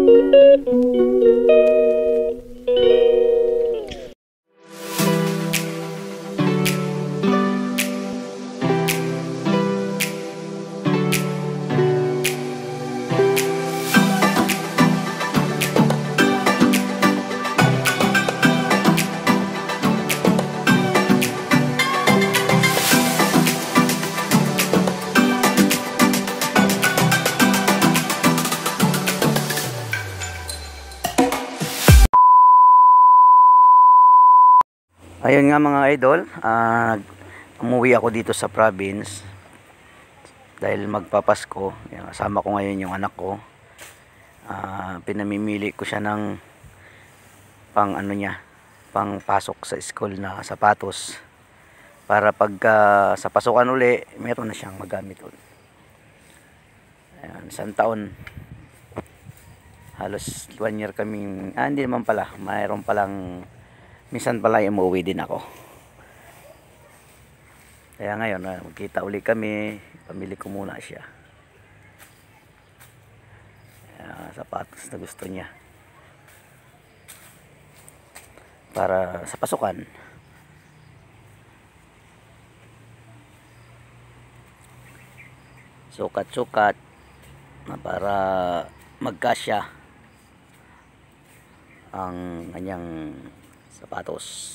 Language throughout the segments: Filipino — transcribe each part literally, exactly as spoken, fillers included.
Ayun nga mga idol, uh, umuwi ako dito sa province dahil magpapasko. Kasama ko ngayon yung anak ko. Uh, pinamimili ko siya ng pang ano niya, pang pasok sa school na sapatos para pagka uh, sa pasukan uli, meron na siyang magamit ulit. Ayan, isang taon. Halos one year kaming, ah hindi naman pala, mayroon palang minsan pala umuwi din ako. Kaya ngayon, magkita uli kami. Pamili ko muna siya. Kaya, sapatos na gusto niya. Para sa pasukan. Sukat-sukat. Para magkasya ang kanyang sapatos.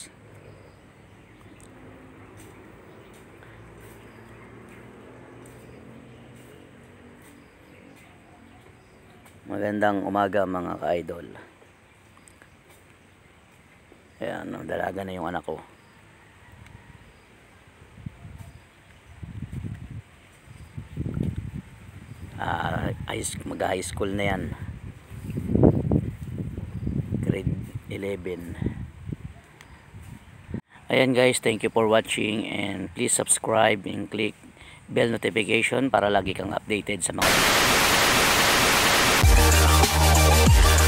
Magandang umaga mga ka-idol. Ayan, dalaga na yung anak ko. Uh, mag-high school na yan. Grade eleven. Ayan guys, thank you for watching and please subscribe and click bell notification para lagi kang updated sa mga